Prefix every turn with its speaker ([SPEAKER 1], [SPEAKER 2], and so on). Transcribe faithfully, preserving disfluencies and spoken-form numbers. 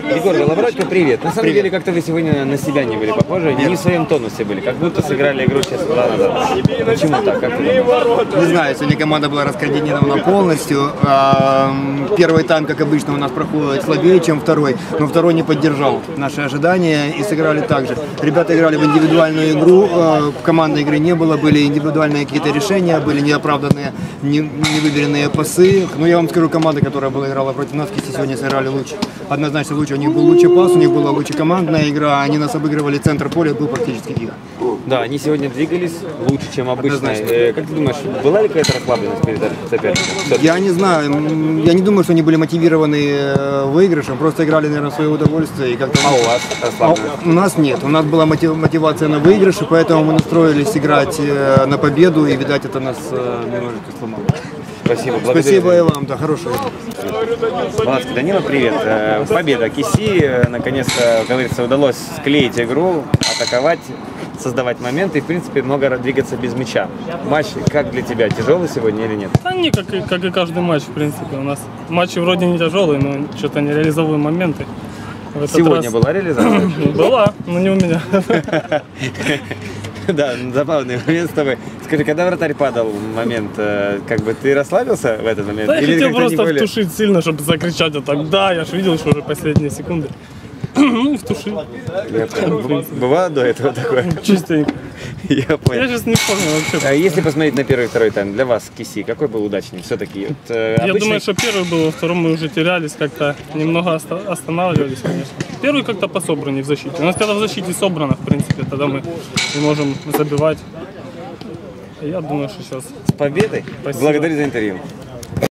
[SPEAKER 1] Егор Голобородько, привет. На самом
[SPEAKER 2] Привет.
[SPEAKER 1] деле, как-то вы сегодня на себя не были похожи, не в своем тонусе были, как будто сыграли игру сейчас два назад. Почему так? Как ты думаешь?
[SPEAKER 2] Не знаю, сегодня команда была раскоординирована полностью. А, Первый тайм, как обычно, у нас проходит слабее, чем второй, но второй не поддержал наши ожидания и сыграли так же. Ребята играли в индивидуальную игру, а, командной игры не было, были индивидуальные какие-то решения, были неоправданные, не, невыверенные пасы. Но я вам скажу, команда, которая была играла против нас, Кисти сегодня сыграли лучше. Однозначно лучше, у них был лучший пас, у них была лучше командная игра, они нас обыгрывали, центр поля был практически их.
[SPEAKER 1] Да, они сегодня двигались лучше, чем обычно. Э, Как ты думаешь, была ли какая-то расслабленность перед соперником?
[SPEAKER 2] Я не знаю, м, я не думаю, что они были мотивированы э, выигрышем, просто играли, наверное, в свое удовольствие. И как-то...
[SPEAKER 1] А у вас
[SPEAKER 2] А
[SPEAKER 1] расслабленность?
[SPEAKER 2] у нас нет, у нас была мотив- мотивация на выигрыш, и поэтому мы настроились играть э, на победу, и, видать, это нас э, немножечко сломало.
[SPEAKER 1] Спасибо. благодарю.
[SPEAKER 2] Спасибо и вам, да, хорошего.
[SPEAKER 1] Балацкий Данила, привет. Э, Победа Киси. Э, Наконец-то, как говорится, удалось склеить игру, атаковать, создавать моменты и, в принципе, много двигаться без мяча. Матч как для тебя? Тяжелый сегодня или нет?
[SPEAKER 3] Да не, как и, как и каждый матч, в принципе. У нас матчи вроде не тяжелые, но что-то не реализовываем моменты. В этот
[SPEAKER 1] Сегодня
[SPEAKER 3] раз...
[SPEAKER 1] была реализация?
[SPEAKER 3] Была, но не у меня.
[SPEAKER 1] Да, забавный момент с тобой. Скажи, когда вратарь падал момент, э, как бы ты расслабился в этот момент?
[SPEAKER 3] Да, я
[SPEAKER 1] Или
[SPEAKER 3] хотел
[SPEAKER 1] как-то не
[SPEAKER 3] просто
[SPEAKER 1] более-
[SPEAKER 3] втушить сильно, чтобы закричать, а так, да, я же видел, что уже последние секунды. Ну и втушил.
[SPEAKER 1] Я понял. Б- Бывало до этого такое?
[SPEAKER 3] Частенько.
[SPEAKER 1] Я
[SPEAKER 3] Я
[SPEAKER 1] понял.
[SPEAKER 3] сейчас не вспомнил вообще.
[SPEAKER 1] А если посмотреть на первый и второй тайм, для вас, Киси, какой был удачнее? Все-таки вот, э,
[SPEAKER 3] Я
[SPEAKER 1] обычный-
[SPEAKER 3] думаю, что первый был, во втором мы уже терялись, как-то немного оста- останавливались, конечно. Первый как-то пособраннее в защите. У нас когда в защите собрано, в принципе, тогда мы не можем забивать. Я думаю, что сейчас...
[SPEAKER 1] с победой.
[SPEAKER 3] Спасибо.
[SPEAKER 1] Благодарю за интервью.